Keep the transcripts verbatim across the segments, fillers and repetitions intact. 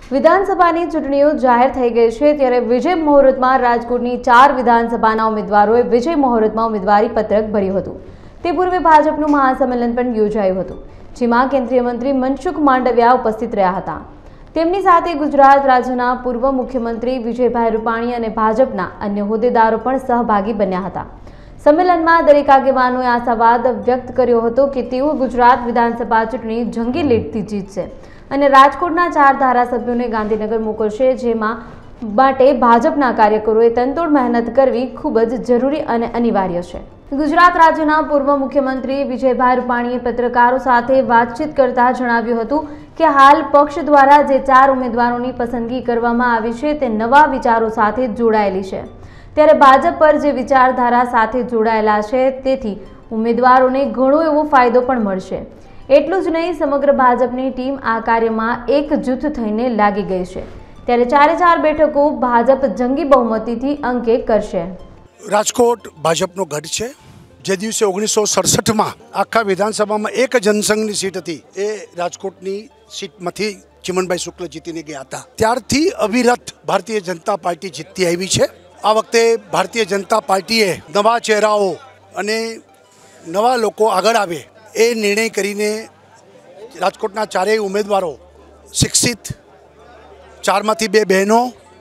વિધાનસભાની ચૂંટણીઓ જાહેર થઈ ગઈ છે ત્યારે વિજય મુહૂર્તમાં રાજકોટની ચાર વિધાનસભાના ઉમેદવારોએ વિજય મુહૂર્તમાં ઉમેદવારી પત્રક ભર્યું હતું। તે પૂર્વે ભાજપનું મહાસંમેલન પણ યોજાયું હતું, જેમાં કેન્દ્રીય મંત્રી મનસુખ માંડવિયા ઉપસ્થિત રહ્યા હતા। તેમની સાથે ગુજરાત રાજ્યના પૂર્વ મુખ્યમંત્રી વિજયભાઈ રૂપાણી અને ભાજપના અન્ય હોદ્દેદારો પણ સહભાગી બન્યા હતા। સંમેલનમાં દરેક આગેવાનોએ આશાવાદ વ્યક્ત કર્યો હતો કે તેઓ ગુજરાત વિધાનસભા ચૂંટણી જંગી લીડથી જીતશે અને રાજકોટના ચાર ધારાસભ્યોને ગાંધીનગર મોકલશે, જેમાં માટે ભાજપના કાર્યકરોએ તનતોડ મહેનત કરવી ખૂબ જ જરૂરી અને અનિવાર્ય છે। ગુજરાત રાજ્યના પૂર્વ મુખ્યમંત્રી વિજયભાઈ રૂપાણીએ પત્રકારો સાથે વાતચીત કરતા જણાવ્યું હતું કે હાલ પક્ષ દ્વારા જે ચાર ઉમેદવારોની પસંદગી કરવામાં આવી છે તે નવા વિચારો સાથે જોડાયેલી છે, ત્યારે ભાજપ પર જે વિચારધારા સાથે જોડાયેલા છે તેથી ઉમેદવારોને ઘણો એવો ફાયદો પણ મળશે। એટલું જ નહીં, સમગ્ર ભાજપની ટીમ આ કાર્યમાં એકજૂથ થઈને લાગી ગઈ છે, ત્યારે ચારે ચાર બેઠકો ભાજપ જંગી બહુમતીથી અંકે કરશે। રાજકોટ ભાજપનો ગઢ છે। જે દિવસે ઓગણીસો સડસઠમાં આખા વિધાનસભામાં એક જનસંઘની સીટ હતી, એ રાજકોટની સીટમાંથી ચિમનભાઈ શુક્લ જીતીને ગયા હતા। ત્યારથી અવિરત ભારતીય જનતા પાર્ટી જીતતી આવી છે। આ વખતે ભારતીય જનતા પાર્ટીએ નવા ચહેરાઓ અને નવા લોકો આગળ આવે એ નિર્ણય કરીને રાજકોટના ચારેય ઉમેદવારો શિક્ષિત, ચારમાંથી બે બહેનો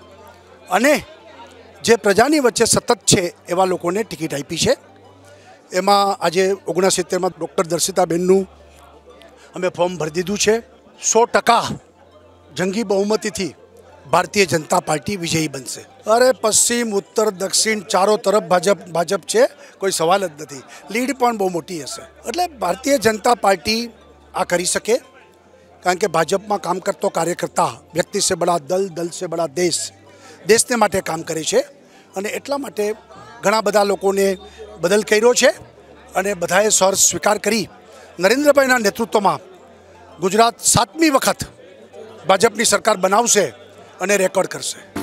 અને જે પ્રજાની વચ્ચે સતત છે એવા લોકોને ટિકિટ આપી છે। એમાં આજે ઓગણસિત્તેરમાં ડૉક્ટર દર્શિતાબેનનું અમે ફોર્મ ભરી દીધું છે। સો ટકા જંગી બહુમતીથી ભારતીય જનતા પાર્ટી વિજયી બનશે। અરે પશ્ચિમ, ઉત્તર, દક્ષિણ ચારો તરફ ભાજપ ભાજપ છે, કોઈ સવાલ જ નથી। લીડ પણ બહુ મોટી હશે। એટલે ભારતીય જનતા પાર્ટી આ કરી શકે, કારણ કે ભાજપમાં કામ કરતો કાર્યકર્તા વ્યક્તિ સે બડા દલ, દલ સે બડા દેશ, દેશને માટે કામ કરે છે અને એટલા માટે ઘણા બધા લોકોને બદલ કર્યો છે અને બધાએ સ્વર સ્વીકાર કરી નરેન્દ્રભાઈના નેતૃત્વમાં ગુજરાત સાતમી વખત ભાજપની સરકાર બનાવશે અને રેકોર્ડ કરશે।